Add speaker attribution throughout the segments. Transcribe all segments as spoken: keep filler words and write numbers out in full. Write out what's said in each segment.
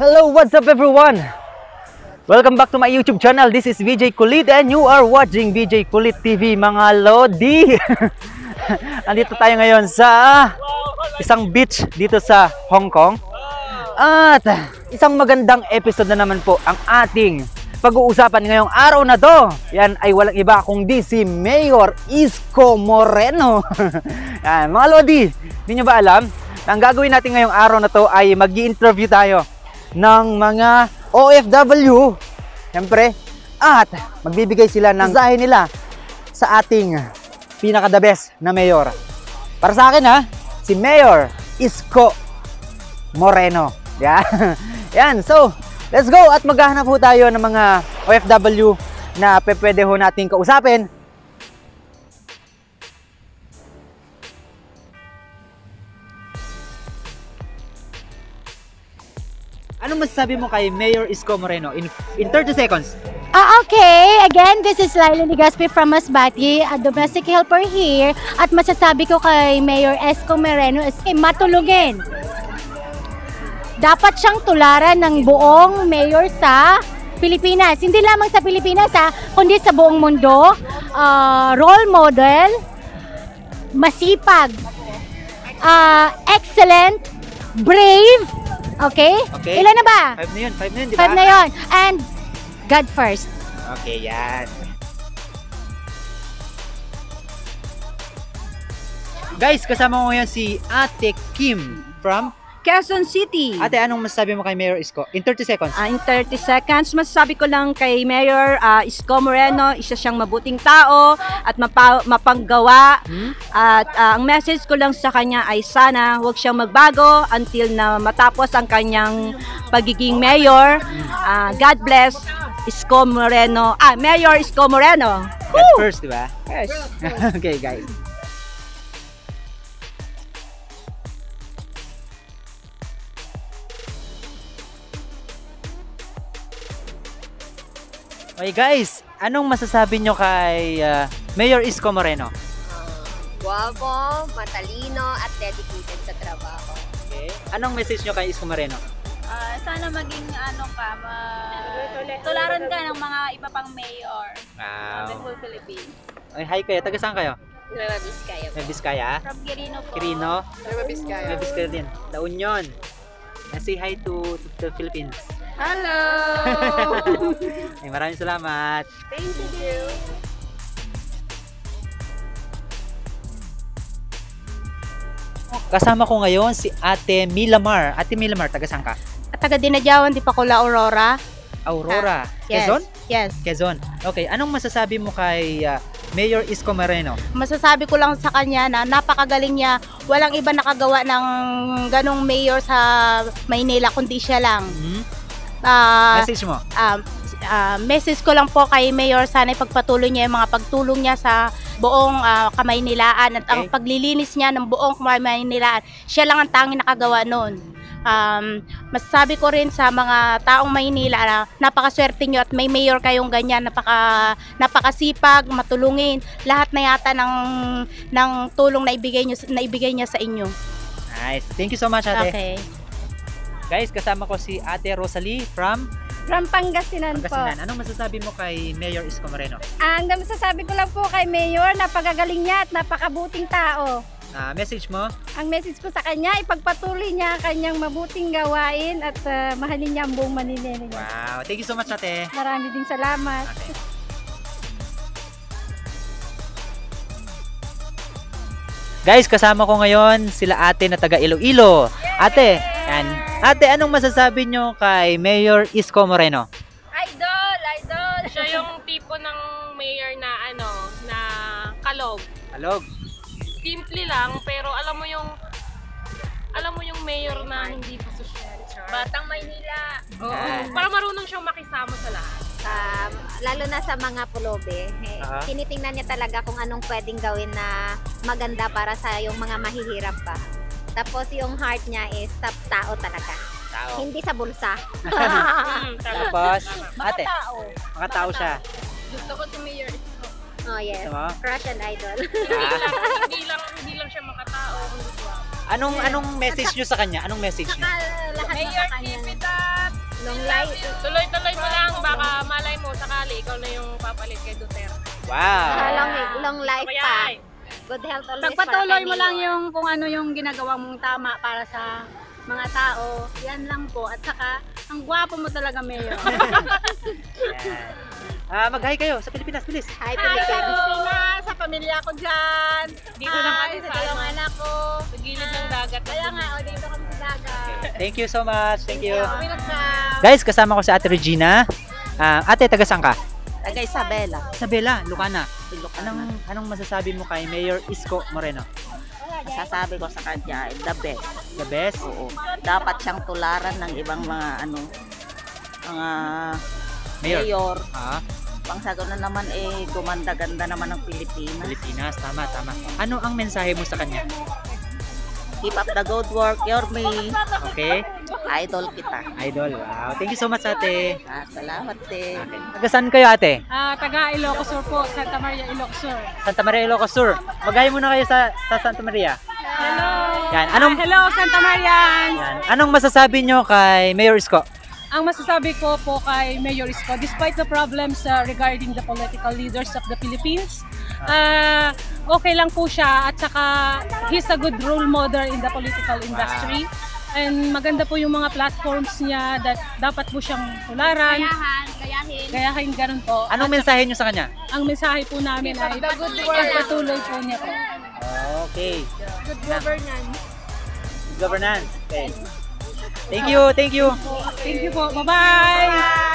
Speaker 1: Hello, what's up everyone? Welcome back to my YouTube channel. This is V J Kulit and you are watching V J Kulit T V, mga Lodi. Andito tayo ngayon sa isang beach dito sa Hong Kong. At isang magandang episode na naman po ang ating pag-uusapan ngayong araw na to. Yan ay walang iba kundi si Mayor Isko Moreno. Yan, mga Lodi, hindi nyo ba alam? Ang gagawin natin ngayong araw na to ay mag-i-interview tayo ng mga O F W, siyempre, at magbibigay sila ng mensahe nila sa ating pinaka-the best na mayor. Para sa akin ha, si Mayor Isko Moreno. Yan. Yan, so, let's go at maghahanap po tayo ng mga O F W na pwede ho natin kausapin. Anong masasabi mo kay Mayor Isko Moreno in, in thirty seconds?
Speaker 2: Ah, okay. Again, this is Laila Ligaspi from Masbate, a domestic helper here. At masasabi ko kay Mayor Isko Moreno is eh, matulungin. Dapat siyang tularan ng buong mayor sa Pilipinas. Hindi lamang sa Pilipinas, ha, kundi sa buong mundo. Uh, role model, masipag, uh, excellent, brave. Okay?
Speaker 1: Okay.
Speaker 2: Ilan na ba?
Speaker 1: Five na yun. Five na yun, di ba?
Speaker 2: Five na yun. And God first.
Speaker 1: Okay, yan. Guys, kasama ko ngayon si Ate Kim from
Speaker 3: Quezon City.
Speaker 1: Ate, anong masasabi mo kay Mayor Isko? In thirty seconds.
Speaker 3: Uh, in thirty seconds, masasabi ko lang kay Mayor uh, Isko Moreno, isa siyang mabuting tao at mapa mapanggawa. Hmm? At uh, ang message ko lang sa kanya ay sana huwag siyang magbago until na matapos ang kanyang pagiging mayor. Uh, God bless Isko Moreno. Ah, Mayor Isko Moreno.
Speaker 1: God first, di ba?
Speaker 3: Yes.
Speaker 1: Okay, guys. Okay guys, anong masasabi nyo kay uh, Mayor Isko Moreno?
Speaker 4: Guwapo, matalino, at dedicated sa trabaho.
Speaker 1: Okay. Anong message nyo kay Isko Moreno?
Speaker 5: Uh, sana maging ano ka, ma- tularan ka ng mga iba pang mayor
Speaker 1: Wow.
Speaker 5: sa whole Philippines.
Speaker 1: Okay, hi kayo. Taga saan kayo?
Speaker 4: Nueva Vizcaya.
Speaker 1: May Vizcaya?
Speaker 5: From Quirino po.
Speaker 1: Quirino?
Speaker 4: Nueva Vizcaya.
Speaker 1: May Vizcaya din. La Union. And say hi to, to the Philippines.
Speaker 4: Hello!
Speaker 1: Ay, maraming salamat.
Speaker 4: Thank you.
Speaker 1: Kasama ko ngayon si Ate Milamar. Ate Milamar, taga saan ka?
Speaker 2: At taga Dinadyawan, di pa ko La Aurora.
Speaker 1: Aurora.
Speaker 2: Yes.
Speaker 1: Quezon?
Speaker 2: Yes.
Speaker 1: Quezon. Okay, anong masasabi mo kay uh, Mayor Isko Moreno?
Speaker 2: Masasabi ko lang sa kanya na napakagaling niya. Walang iba nakagawa ng ganong mayor sa Maynila kundi siya lang.
Speaker 1: Hmm?
Speaker 2: Ah,
Speaker 1: Message mo?
Speaker 2: um, ah, message ko lang po kay Mayor, sana ipagpatuloy niya yung mga pagtulong niya sa buong ah, Kamaynilaan at ang
Speaker 1: Okay.
Speaker 2: paglilinis niya ng buong Kamaynilaan. Siya lang ang tanging nakagawa noon. Um, masasabi ko rin sa mga taong Maynila na napakaswerte nyo at may mayor kayong ganyan, napaka, napakasipag, matulungin, lahat na yata ng, ng tulong na ibigay, nyo, na ibigay niya sa inyo.
Speaker 1: Nice. Thank you so much, Ate.
Speaker 2: Okay.
Speaker 1: Guys, kasama ko si Ate Rosalie from
Speaker 5: From Pangasinan,
Speaker 1: Pangasinan. Anong masasabi mo kay Mayor Isko Moreno?
Speaker 5: po. Ang masasabi ko lang po kay Mayor, napakagaling niya at napakabuting tao.
Speaker 1: Uh, message mo?
Speaker 5: Ang message ko sa kanya, ipagpatuloy niya ang kanyang mabuting gawain at uh, mahalin niya ang buong Manila niya.
Speaker 1: Wow. Thank you so much, Ate.
Speaker 5: Marami ding salamat.
Speaker 1: Ate. Guys, kasama ko ngayon sila ate na taga Iloilo. Ate, yan. Ate, anong masasabi nyo kay Mayor Isko Moreno?
Speaker 6: Idol, idol. Siya yung tipo ng mayor na ano, na kalog.
Speaker 1: Alog.
Speaker 6: Simple lang, pero alam mo yung alam mo yung mayor na hindi pa social.
Speaker 4: Batang Maynila.
Speaker 6: Oo.
Speaker 1: Ah.
Speaker 6: Para marunong siyang makisama sa lahat.
Speaker 4: Um, lalo na sa mga pulobe, eh,
Speaker 1: Aha.
Speaker 4: tinitingnan niya talaga kung anong pwedeng gawin na maganda para sa yung mga mahihirap pa. Tapos yung heart niya is sa tao talaga.
Speaker 1: Tao.
Speaker 4: Hindi sa bulsa.
Speaker 6: Mm, tama.
Speaker 1: Tapos, ate,
Speaker 5: Tao.
Speaker 1: mga tao siya.
Speaker 6: Gusto ko si Mayor Isko.
Speaker 4: Oh yes.
Speaker 1: Gusto mo?
Speaker 4: Crush and idol.
Speaker 6: Hindi lang, hindi lang, hindi lang siya makatao, kundi guwapo.
Speaker 1: Anong anong message nyo sa kanya? Anong message nyo?
Speaker 4: Saka lahat na
Speaker 6: Mayor,
Speaker 4: sa kanya.
Speaker 6: keep it up!
Speaker 4: Long life.
Speaker 6: Tuloy-tuloy mo lang, baka malay mo, sakali ikaw na yung papalit kay Duterte.
Speaker 1: Wow.
Speaker 4: Ah, long, long life
Speaker 6: Kaya,
Speaker 4: pa.
Speaker 6: ay,
Speaker 4: Good health always
Speaker 7: Pagpatuloy
Speaker 4: para
Speaker 7: mo
Speaker 4: kay
Speaker 7: lang
Speaker 4: Mayor.
Speaker 7: yung kung ano yung ginagawa mong tama para sa mga tao. Yan lang po. At saka, ang gwapo mo talaga, Mayor.
Speaker 1: Yan. Ah, mag-hi kayo sa Pilipinas, bilis.
Speaker 4: Hi,
Speaker 7: Hi,
Speaker 4: Pilipinas.
Speaker 7: Pilipinas! Sa pamilya ko dyan!
Speaker 6: dito lang
Speaker 7: Hi,
Speaker 6: kami
Speaker 7: sa
Speaker 6: sa,
Speaker 7: dalawang
Speaker 6: ano,
Speaker 7: anak ko!
Speaker 6: sa gilid ng dagat.
Speaker 7: Kaya nga, o dito kami sa dagat.
Speaker 1: Thank you so much. Thank you.
Speaker 7: Welcome!
Speaker 1: Guys, kasama ko si Ate Regina. Ah, ate, taga saan ka?
Speaker 3: Taga Isabela.
Speaker 1: Isabela, Lucana. Anong anong masasabi mo kay Mayor Isko Moreno?
Speaker 3: Sasabi ko sa kanya, the best.
Speaker 1: The best?
Speaker 3: Oo. Dapat siyang tularan ng ibang mga ano, mga
Speaker 1: Mayor.
Speaker 3: mayor.
Speaker 1: Ah,
Speaker 3: Pangsagot na naman eh, gumanda-ganda naman ng Pilipinas.
Speaker 1: Pilipinas, tama, tama. Ano ang mensahe mo sa kanya?
Speaker 3: Keep up the good work, Yorme.
Speaker 1: Okay?
Speaker 3: Idol kita.
Speaker 1: Idol, wow. Thank you so much, ate.
Speaker 3: Ah, salamat din.
Speaker 1: Taga saan kayo, ate?
Speaker 7: Ah, taga Ilocos Sur po, Santa Maria, Ilocos Sur.
Speaker 1: Santa Maria, Ilocos Sur. Mag-hi muna kayo sa, sa Santa Maria.
Speaker 7: Hello!
Speaker 1: Yan. Anong,
Speaker 7: Ah, hello, Santa Maria!
Speaker 1: yan. Anong masasabi nyo kay Mayor Isko?
Speaker 7: Ang masasabi ko po kay Mayor Isko, despite the problems uh, regarding the political leaders of the Philippines, uh, okay lang po siya at saka he's a good role model in the political industry. And maganda po yung mga platforms niya that dapat po siyang tularan.
Speaker 2: Gayahan, gayahin.
Speaker 7: Gayahin ganun po.
Speaker 1: Anong mensahe nyo sa kanya?
Speaker 7: Ang mensahe po namin ay pagpatuloy po niya po.
Speaker 1: Okay.
Speaker 7: Good governance.
Speaker 1: Governance. Okay. Thank you, thank you.
Speaker 7: Thank you po. Bye-bye!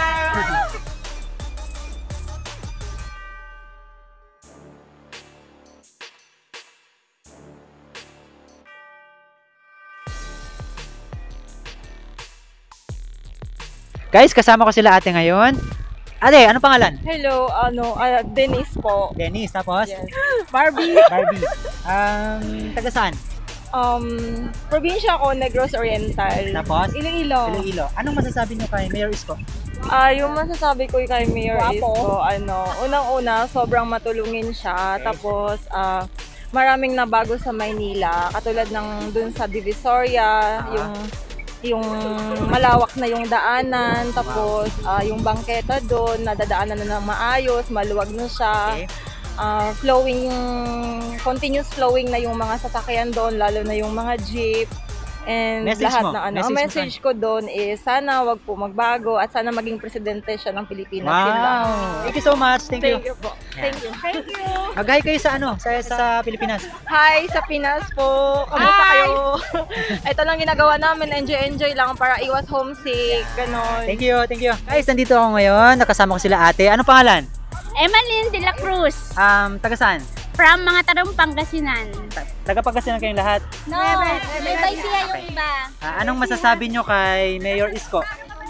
Speaker 1: Guys, kasama ko sila ate ngayon. Ate, ano pangalan?
Speaker 8: Hello, ano, ah, Denise po.
Speaker 1: Denise, tapos?
Speaker 8: Yes. Barbie.
Speaker 1: Barbie. Um, taga saan?
Speaker 8: Um, probinsya ko, Negros Oriental.
Speaker 1: Tapos?
Speaker 8: Iloilo.
Speaker 1: Iloilo. Anong masasabi nyo kay Mayor Isko?
Speaker 8: Ah, yung masasabi ko kay Mayor
Speaker 7: Guwapo.
Speaker 8: Isko, ano, unang-una, sobrang matulungin siya.
Speaker 1: Okay.
Speaker 8: Tapos, ah, maraming nabago sa Maynila. Katulad ng dun sa Divisoria,
Speaker 1: Ah.
Speaker 8: yung yung malawak na yung daanan, tapos ah, yung bangketa doon, nadadaanan na ng maayos, maluwag na siya.
Speaker 1: Okay.
Speaker 8: Ah, flowing, continuous flowing na yung mga sasakyan doon, lalo na yung mga jeep. And
Speaker 1: Message
Speaker 8: lahat
Speaker 1: mo,
Speaker 8: na ano.
Speaker 1: message
Speaker 8: Ang
Speaker 1: mo
Speaker 8: message ko doon is sana wag po magbago at sana maging presidente siya ng Pilipinas. Yun lang.
Speaker 1: Wow. Thank you so much. Thank,
Speaker 8: Thank
Speaker 1: you.
Speaker 8: you po.
Speaker 1: Yeah.
Speaker 8: Thank you. Thank you.
Speaker 1: Mag-hi kayo sa ano? Sa, sa Pilipinas.
Speaker 8: Hi sa Pinas po. Kamusta kayo? Ito lang ginagawa namin. Enjoy-enjoy lang para iwas homesick. Ganon.
Speaker 1: Thank you, thank you. Guys, nandito ako ngayon. Nakasama ko sila ate. Ano pangalan?
Speaker 2: Emeline de la Cruz,
Speaker 1: Um, taga saan?
Speaker 2: from mga Tarong Pangasinan.
Speaker 1: Ta- Taga Pangasinan kayong lahat.
Speaker 2: No, may siya yung iba.
Speaker 1: Ah, anong masasabi nyo kay Mayor Isko?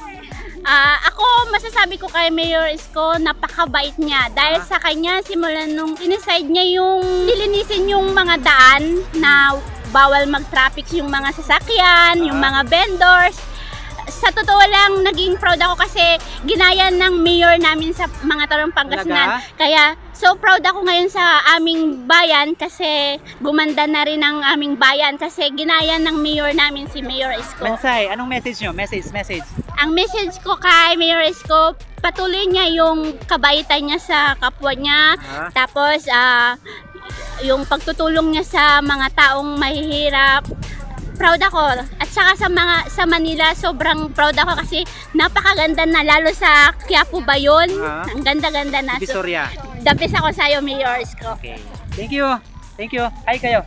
Speaker 2: Ah, ako masasabi ko kay Mayor Isko, napakabait niya. Dahil sa kanya, simulan nung iniside niya yung lilinisin yung mga daan na bawal mag-traffic yung mga sasakyan, yung mga vendors. Sa totoo lang, naging proud ako kasi ginaya ng mayor namin sa mga Tarong Pangasinan.
Speaker 1: Talaga?
Speaker 2: Kaya, so proud ako ngayon sa aming bayan kasi gumanda na rin ang aming bayan kasi ginaya ng mayor namin si Mayor Isko.
Speaker 1: Mensahe, anong message nyo? Message, message.
Speaker 2: Ang message ko kay Mayor Isko, patuloy niya yung kabaitan niya sa kapwa niya.
Speaker 1: Ah.
Speaker 2: Tapos, ah, yung pagtutulong niya sa mga taong mahihirap. Proud ako. At saka sa mga sa Manila, sobrang proud ako kasi napakaganda na, lalo sa Quiapo ba yun?
Speaker 1: Ah.
Speaker 2: Ang ganda-ganda na. So,
Speaker 1: Visoria.
Speaker 2: the best ako sa'yo, Mayor Isko.
Speaker 1: Okay. Thank you. Thank you. Hi kayo.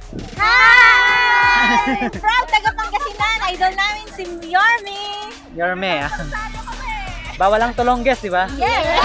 Speaker 7: Hi! Proud taga Pangasinan! Idol namin si Yorme!
Speaker 1: Yorme. ah. Bawal ang tulongges, di ba?
Speaker 7: Yes!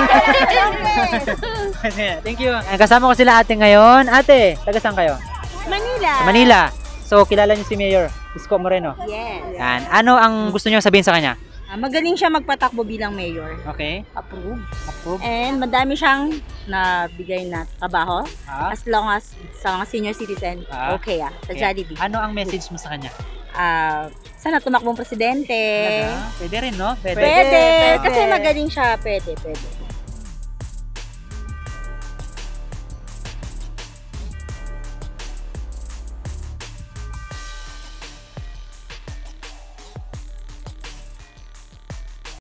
Speaker 1: Thank you. Kasama ko sila ate ngayon. Ate, taga saan kayo?
Speaker 7: Manila!
Speaker 1: Sa Manila. So, kilala niyo si Mayor Isko Moreno?
Speaker 3: Yes.
Speaker 1: Yan. Ano ang gusto niyo sabihin sa kanya?
Speaker 3: Ah, magaling siya magpatakbo bilang mayor.
Speaker 1: Okay.
Speaker 3: Approve.
Speaker 1: Approve.
Speaker 3: And madami siyang nabigay na trabaho.
Speaker 1: Ah.
Speaker 3: As long as sa mga senior citizen,
Speaker 1: Ah.
Speaker 3: okay ah. Sa
Speaker 1: Okay.
Speaker 3: Jollibee.
Speaker 1: Ano ang message mo sa kanya?
Speaker 3: Ah, sana tumakbong presidente.
Speaker 1: Talaga? Pwede rin, no?
Speaker 3: Pwede.
Speaker 1: Pwede.
Speaker 3: Kasi magaling siya. Pwede, pwede.